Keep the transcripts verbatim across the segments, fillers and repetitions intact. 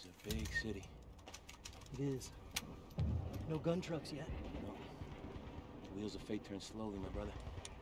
a big city. It is. No gun trucks yet. No. The wheels of fate turn slowly, my brother.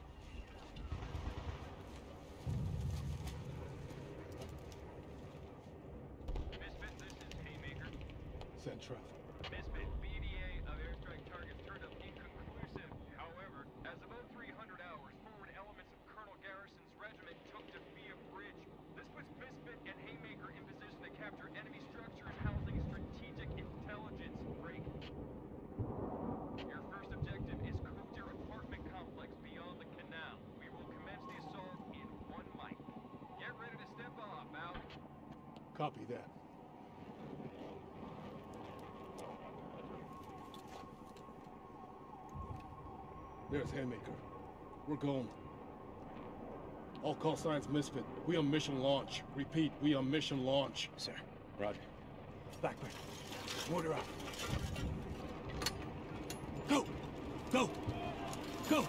Misfit, this is Haymaker. Send traffic. Misfit, B D A of airstrike targets turned up inconclusive. However, as of oh three hundred hours, forward elements of Colonel Garrison's regiment took Defia Bridge. This puts Misfit and Haymaker in position to capture enemy structures housing strategic intelligence. Break. Your first objective is Coulter apartment complex beyond the canal. We will commence the assault in one mic. Get ready to step off, out. Copy that. There's Haymaker. We're going. All call signs Misfit. We on mission launch. Repeat, we on mission launch. Sir. Roger. Blackburn, mortar up. Go! Go! Go!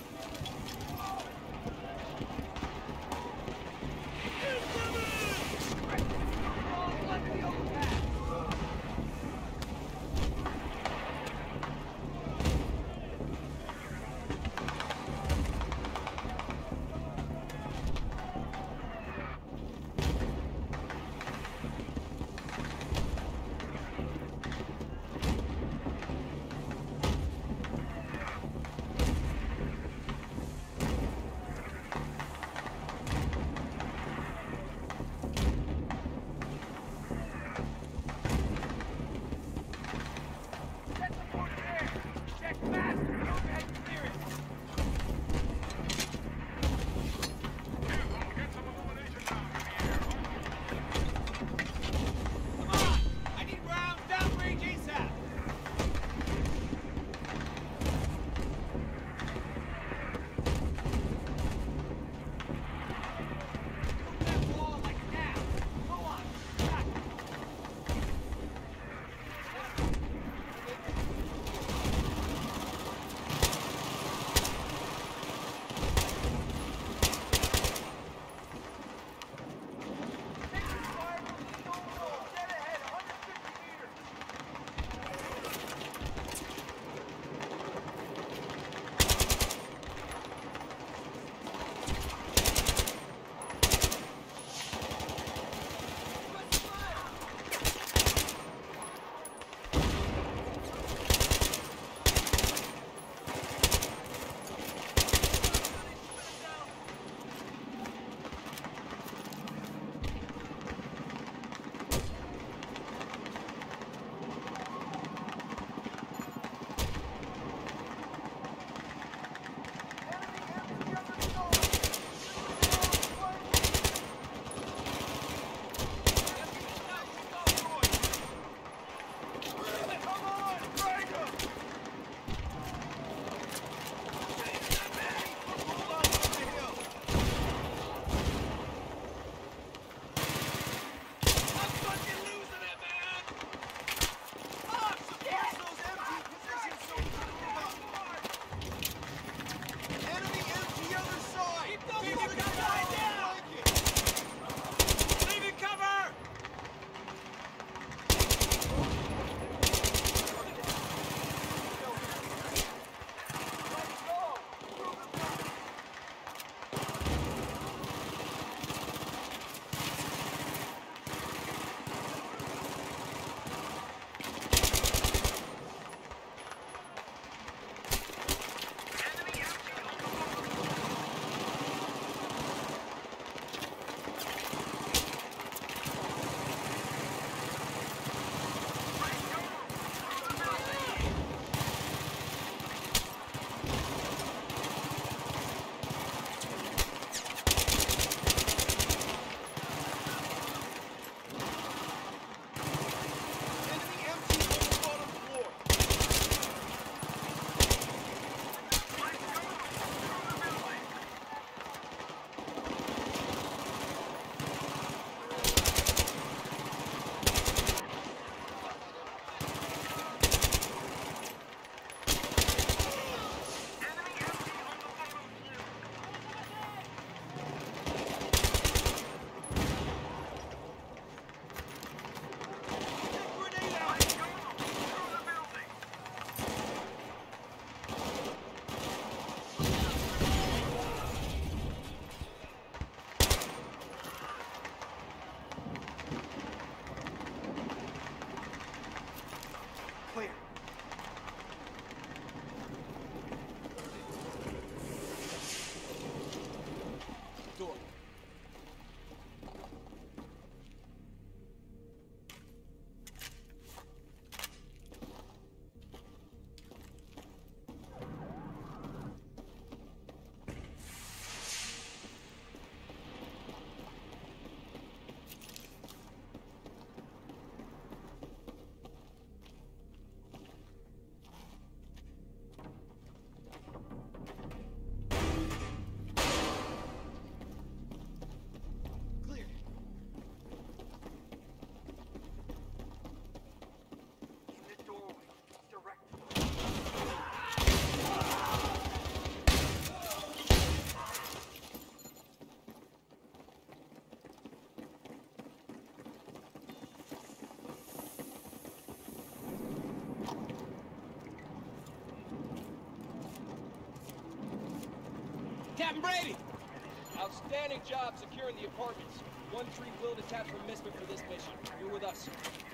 Captain Brady! Outstanding job securing the apartments. one three will detach from Misfit for this mission. You're with us.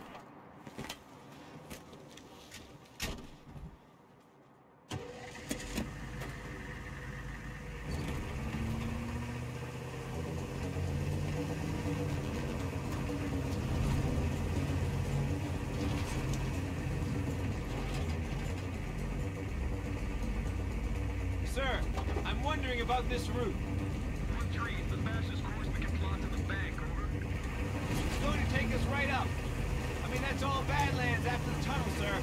Sir, I'm wondering about this route. one three, the fastest course we can plot to the bank, over. It's going to take us right up. I mean, that's all Badlands after the tunnel, sir.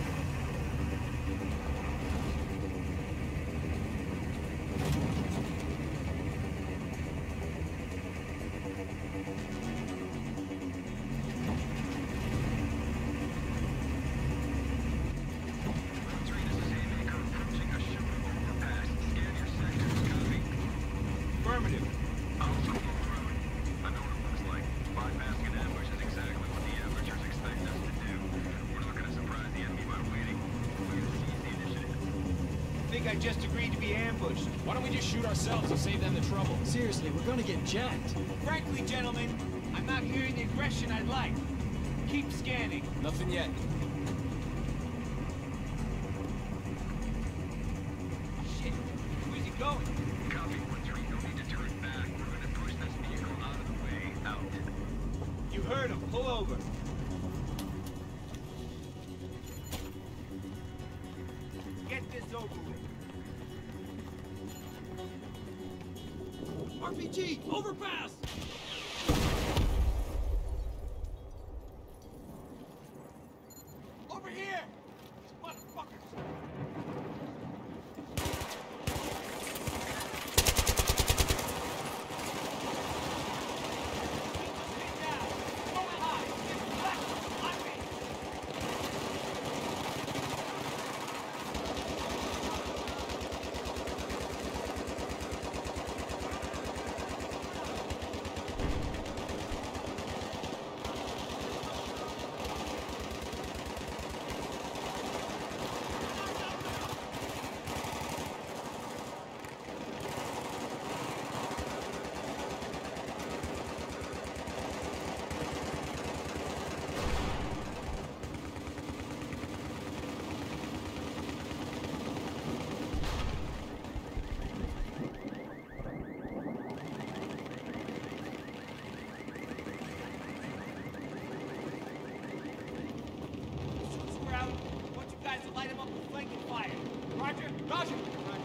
one three, this is Haymaker approaching a shooting overpass. Scan your sectors, copy. Affirmative. I'll go on the road. I know what it looks like. Bypassing an ambush is exactly what the amateurs expect us to do. We're not gonna surprise the enemy by waiting. We're gonna seize the initiative. I think I just agreed to be ambushed. Why don't we just shoot ourselves and save them the trouble? Seriously, we're gonna get jacked. Frankly, gentlemen, I'm not hearing the aggression I'd like. Keep scanning. Nothing yet. Shit, where's he going? Copy, one three, no need to turn back. We're gonna push this vehicle out of the way, out. You heard him. Pull over. Get this over with. R P G, overpass! Over here! Motherfuckers! Get down! Go high! Get left! On me! Shoots were out. I want you guys to light him up with flanking fire. Roger? Roger! Roger.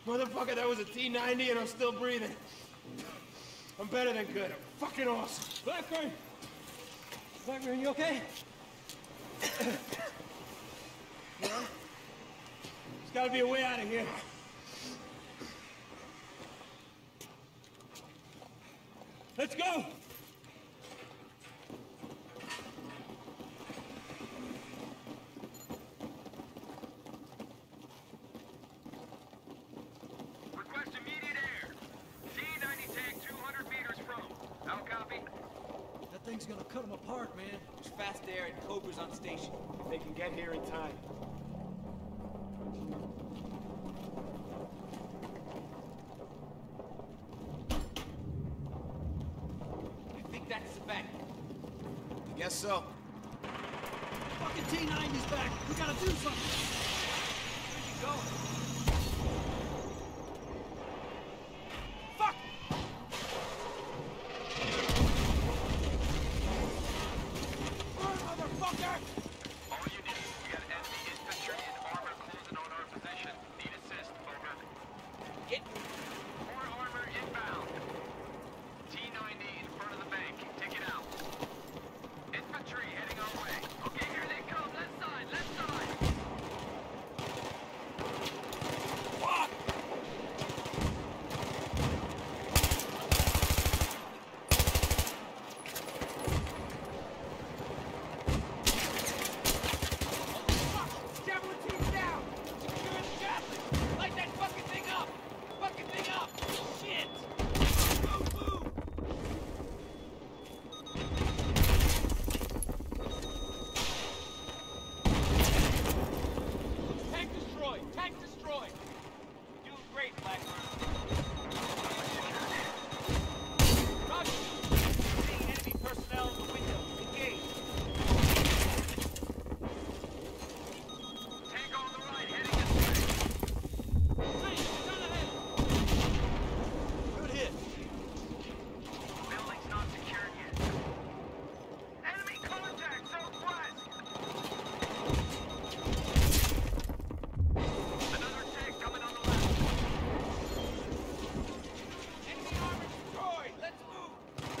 Motherfucker, that was a T ninety and I'm still breathing. I'm better than good. I'm fucking awesome. Blackburn! Blackburn, you okay? You know? There's gotta be a way out of here. Let's go! Request immediate air. T ninety tank two hundred meters from. How copy? That thing's gonna cut them apart, man. There's fast air and Cobras on station. If they can get here in time. I think that's the bank. I guess so. Fucking T ninety's back. We gotta do something. Where's he going? Fuck! Run, motherfucker! All units, we got enemy infantry and armor closing on our position. Need assist, over. Get More armor inbound. T ninety in front of the bank. Take it out. Infantry heading our way. Okay, here they come. Left side, left side. Fuck! Javelin team's down! Secure the javelin! Light that fucking thing up! Fucking thing up! Shit! Move, move! Tank destroyed! Tank destroyed! Doing great, Blackburn. Roger! Seeing enemy personnel in the window. Engage! Tank on the right, heading this way. Hey, down ahead! Good hit. Building's not secured yet. Enemy contact, southwest. Another tank coming on the left. Enemy armor destroyed! Let's move!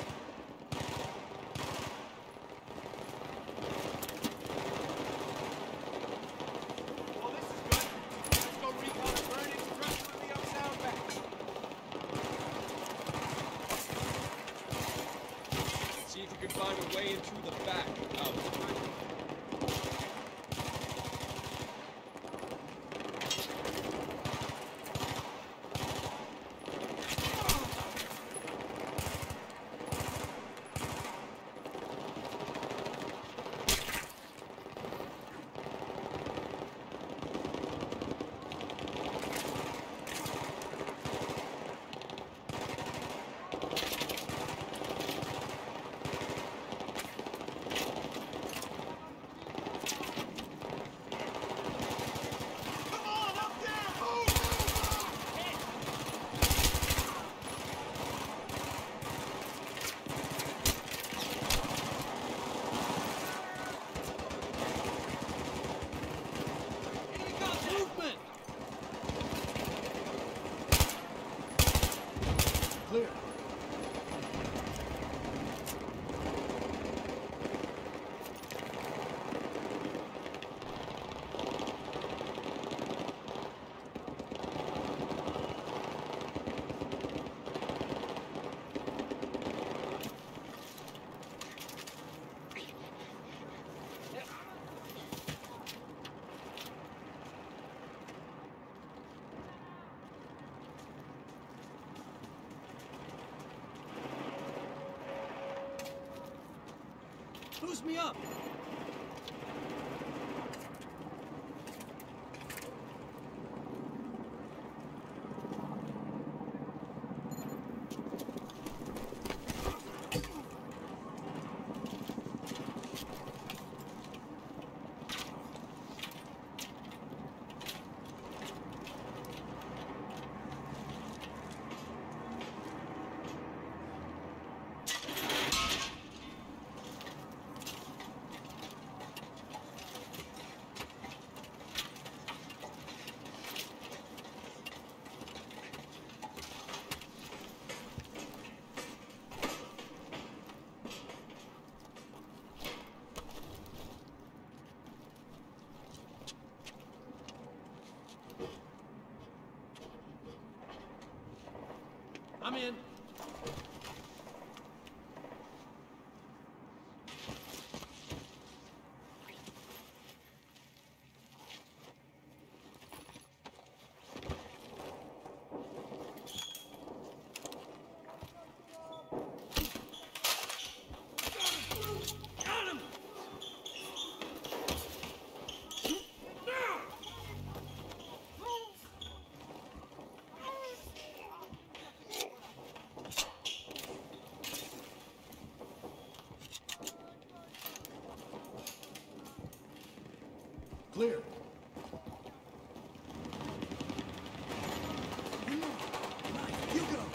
Well, this is good. Let's go recon and burn it. Trust with me on sound back. See if you can find a way into the back. Out. Enemy contact! Movement! Clear. Boost me up! I'm in. Clear. You go.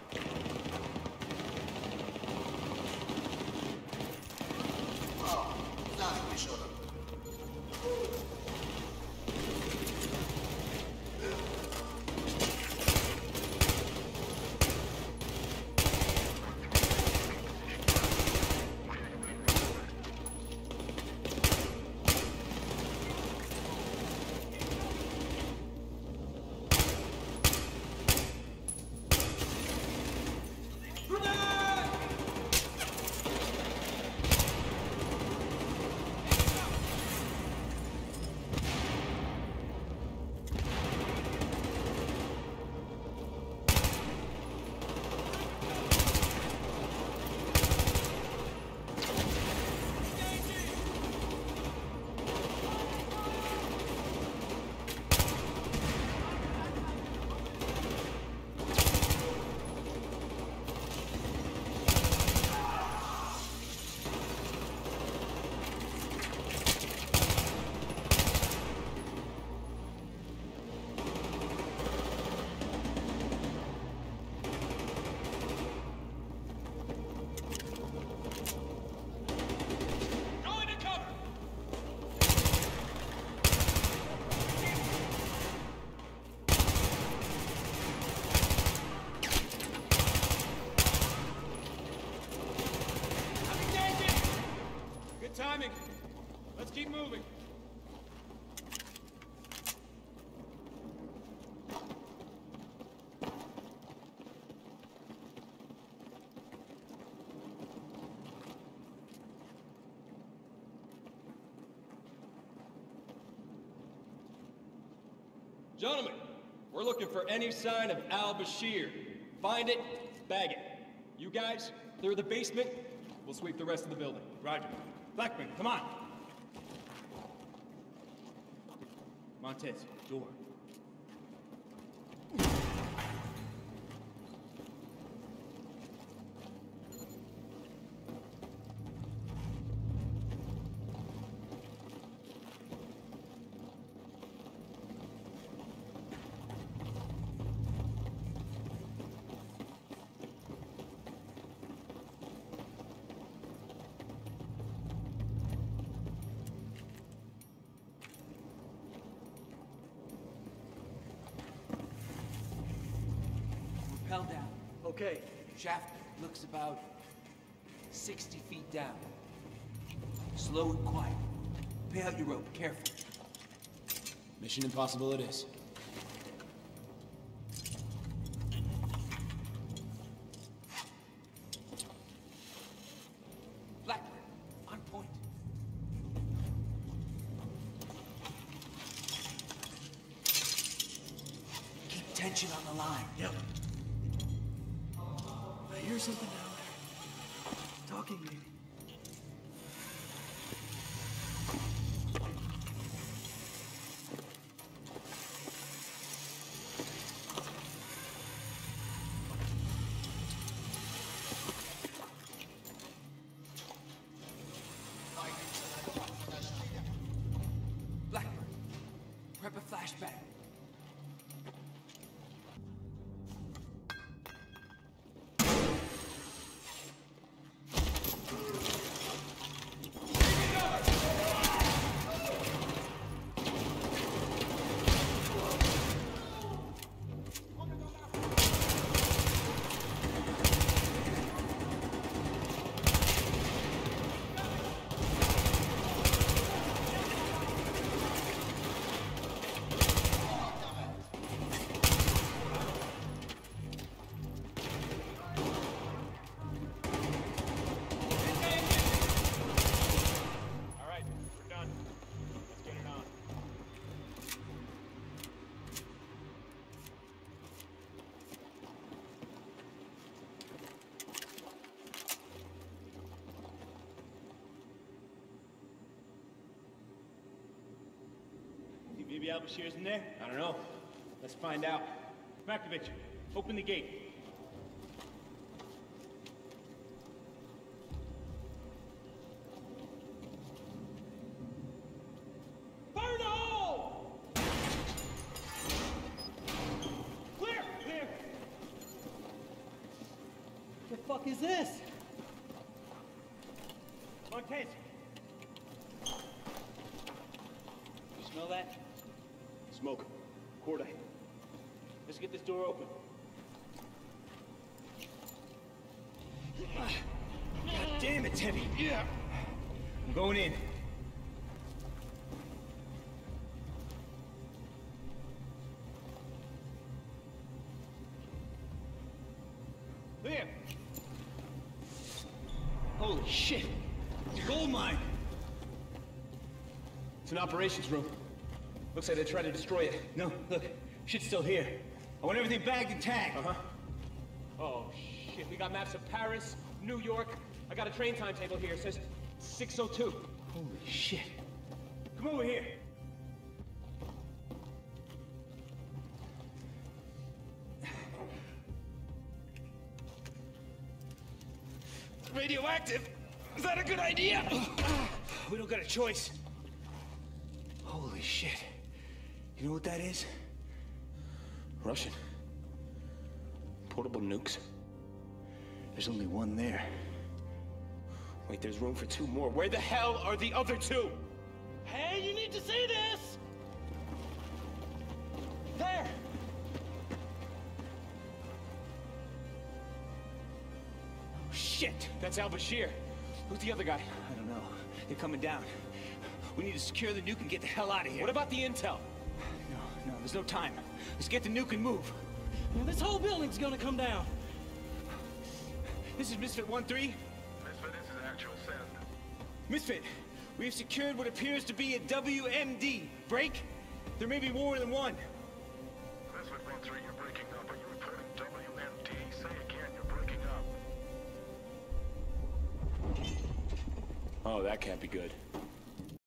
Timing. Let's keep moving. Gentlemen, we're looking for any sign of al-Bashir. Find it, bag it. You guys, clear the basement. We'll sweep the rest of the building. Roger. Blackman, come on. Montez, door. Rappel down. Okay. Shaft looks about sixty feet down. Slow and quiet. Pay out your rope, careful. Mission impossible it is. Blackburn, on point. Keep tension on the line. Yep. I hear something down there. Talking maybe. Blackburn, prep a flashbang. Maybe Al-Bashir's in there? I don't know. Let's find out. Markovich, open the gate. Fire in the hole! Clear! Clear! The fuck is this? Montez! You smell that? Smoke. Cordite. Let's get this door open. God damn, it's heavy. Yeah. I'm going in. Clear! Holy shit. It's a gold mine. It's an operations room. Looks like they tried to destroy it. No, look. Shit's still here. I want everything bagged and tagged. Uh-huh. Oh, shit. We got maps of Paris, New York. I got a train timetable here. It says six oh two. Holy shit. Come over here. Radioactive! Is that a good idea? We don't got a choice. Holy shit. You know what that is? Russian. Portable nukes. There's only one there. Wait, there's room for two more. Where the hell are the other two? Hey, you need to see this! There! Shit! That's Al-Bashir. Who's the other guy? I don't know. They're coming down. We need to secure the nuke and get the hell out of here. What about the intel? No, no, there's no time. Let's get the nuke and move. Now, this whole building's gonna come down. This is Misfit one three. Misfit, this is actual send. Misfit, we have secured what appears to be a W M D. Break? There may be more than one. Misfit one three, you're breaking up. Are you reporting W M D? Say again, you're breaking up. Oh, that can't be good.